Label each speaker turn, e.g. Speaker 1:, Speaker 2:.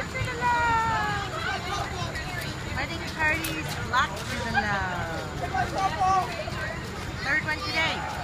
Speaker 1: to the love. Wedding parties locked to the love. Third one today.